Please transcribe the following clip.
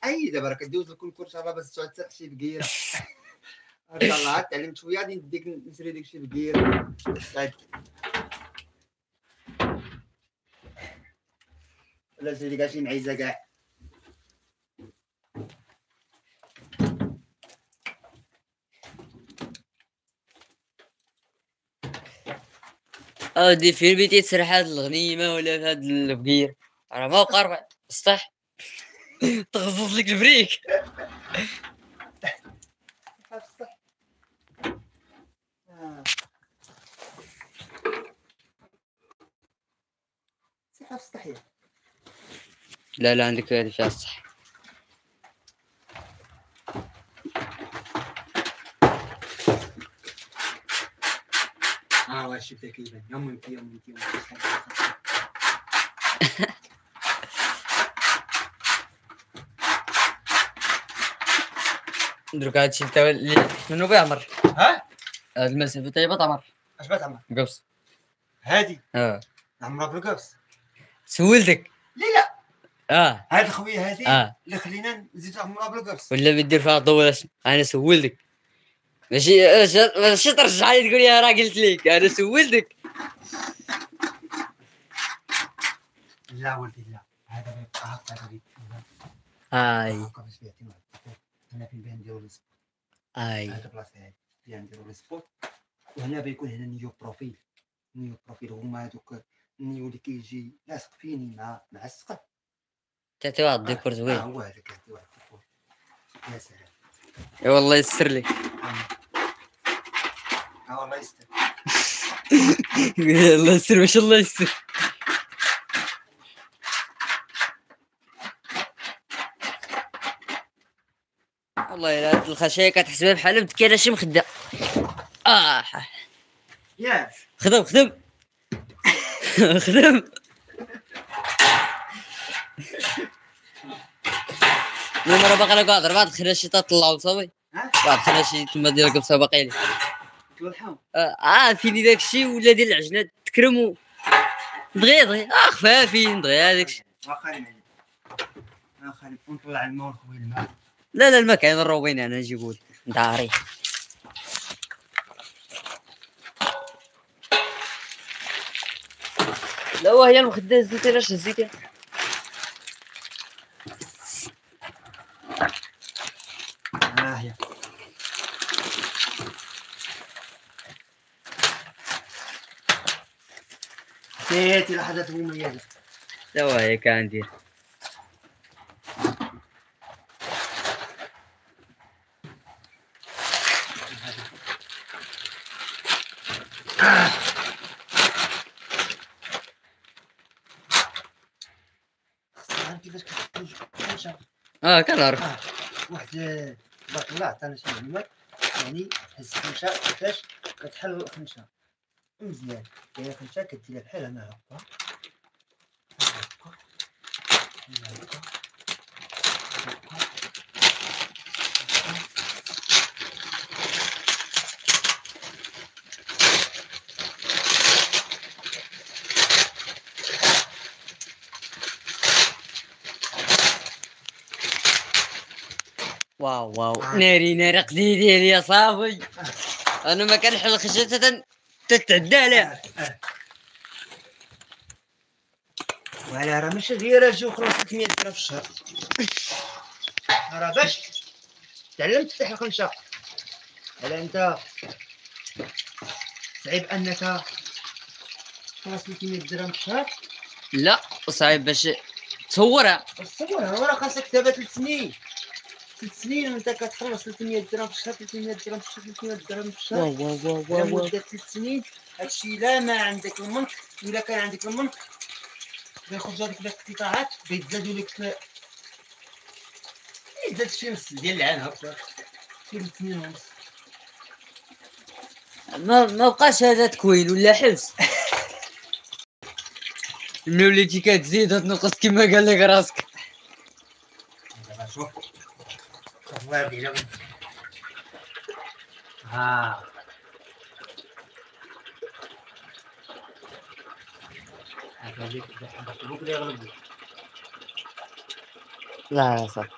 حي دابا راه كدوز الكونكور شحال باش تعود شي بقيره. ان شاء الله تعلمت شويه غادي نديك نسري ديك شي بقيره باش ولا نسري كاع شي معيزه كاع. اودي فين بيتي تسرح هاد الغنيمه ولا في هاد البقير راه ما بقى ربع سطح. تغزز لك البريك. صحه في السطح. لا عندك هذه فيها الصح. واش شفتها كيبان يوم انت دروك هادشي تا منو بيعمر. ها هاد المسافه طيبه تعمر. اش بتعمر قبص هادي عمرها بالقبص. سولتك. لا هاد الخويه هادي اللي خلينا نزيد عمرها بالقبص ولا بيدير فيها الضو ولا شنو. انا سولتك ماشي ترجع لي تقول لي راه قلت لك انا سولتك. لا ولدي لا هذا بيبقى هكا غادي هنا في البيان نديرو لي سبوت. هذا بلاصه هادي فيها نديرو لي سبوت وهنا بيكون هنا نيو بروفيل هما هادوك النيو اللي كيجي لاصق فيني مع السقف. تعطي واحد الديكور زوين. هو هذاك كيعطي واحد الديكور. يا سلام. يا والله يسر لي. والله يستر. الله يسر ما شاء الله يسر. والله الا هاد الخشايه كتحسبها بحال متكاله شي مخده. ياك خدم خدم. المره باقي لك واحد 4 خراشي تطلعوا صافي. واحد خراشي تما ديال القبصه باقي لي. فيني داكشي ولا ديال العجنات تكرم دغيا خفافين دغيا هذاكشي. واخا نطلع الماء ونخوي الماء. لا الماء كاين الروبين انا نجيبو لك انت عارف. لا وهي المخده زيتي لاش هزيتي. هي نسيتي لحظات مميزه. لا وهي كندير. كيفاش كتمشى كنعرف. واحد تبارك الله عطانا شي معلومات يعني هز الخنشه كيفاش كتحل الخنشه مزيان. كاينه خنشه كديرها بحال هنا هكا واو ناري قديدي يا صافي. انا ما كنحل الخشيه تتعدى عليها. وعلى راه ماشي غير اجي وخلص 300 درهم في الشهر. راه باش تعلمت تفتح الخنشه على انت صعيب انك خلص 300 درهم في الشهر. لا صعيب باش تصورها. راه خاصك دابا 3 سنين. 3 سنين وانت كتخلص 300 درهم في الشهر 300 درهم في الشهر 300 درهم في الشهر. واو لمدة 3 سنين. هادشي لا ما عندك المنطق ولا كان عندك المنطق بيخرجوا هذيك الاقتطاعات بيتزادوا لك يزاد شي نص ديال العام هكا شي 3 سنين ونص. ما بقاش هذا تكوين ولا حبس. ملي وليتي كتزيد وتنقص كما قال لك راسك. دابا شوف الله يرضي عليك. هذا اللي كيبدا يحبك اللي يغلب. لا صافي.